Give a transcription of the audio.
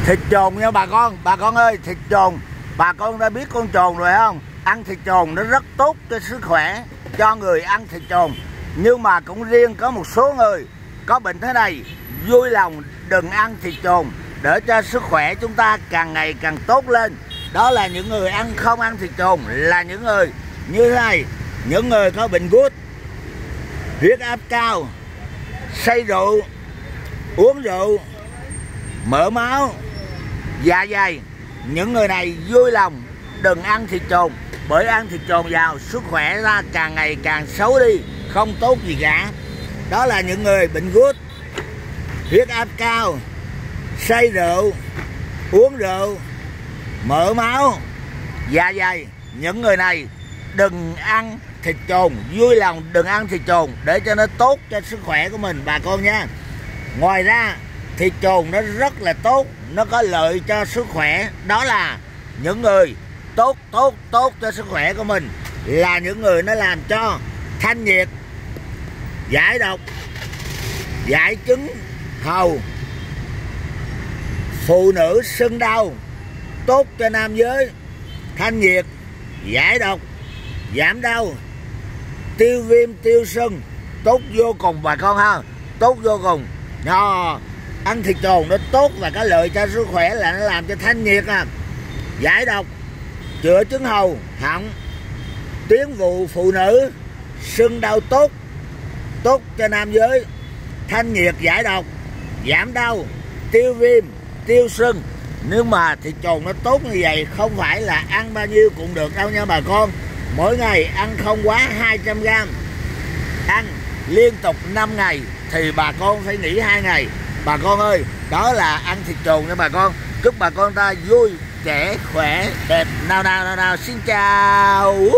Thịt chồn nha bà con ơi, thịt chồn. Bà con đã biết con chồn rồi không? Ăn thịt chồn nó rất tốt cho sức khỏe, cho người ăn thịt chồn. Nhưng mà cũng riêng có một số người có bệnh thế này, vui lòng đừng ăn thịt chồn để cho sức khỏe chúng ta càng ngày càng tốt lên. Đó là những người không ăn thịt chồn, là những người như thế này, những người có bệnh gút, huyết áp cao, say rượu, uống rượu, mỡ máu, dạ dày. Những người này vui lòng đừng ăn thịt chồn, bởi ăn thịt chồn vào sức khỏe ra càng ngày càng xấu đi, không tốt gì cả. Đó là những người bệnh gút, huyết áp cao, say rượu, uống rượu, mỡ máu, dạ dày. Những người này đừng ăn thịt chồn, vui lòng đừng ăn thịt chồn để cho nó tốt cho sức khỏe của mình bà con nha. Ngoài ra thịt chồn nó rất là tốt, nó có lợi cho sức khỏe. Đó là những người tốt cho sức khỏe của mình, là những người nó làm cho thanh nhiệt, giải độc, giải chứng hầu, phụ nữ sưng đau, tốt cho nam giới, thanh nhiệt, giải độc, giảm đau, tiêu viêm tiêu sưng, tốt vô cùng bà con ha, tốt vô cùng. Ăn thịt chồn nó tốt và có lợi cho sức khỏe, là nó làm cho thanh nhiệt, giải độc, chữa chứng hầu họng, tuyến vụ phụ nữ sưng đau, tốt cho nam giới, thanh nhiệt, giải độc, giảm đau, tiêu viêm tiêu sưng. Nếu mà thịt chồn nó tốt như vậy, không phải là ăn bao nhiêu cũng được đâu nha bà con. Mỗi ngày ăn không quá 200g, ăn liên tục 5 ngày thì bà con phải nghỉ 2 ngày bà con ơi. Đó là ăn thịt chồn nha bà con. Chúc bà con ta vui, trẻ, khỏe, đẹp. Nào xin chào.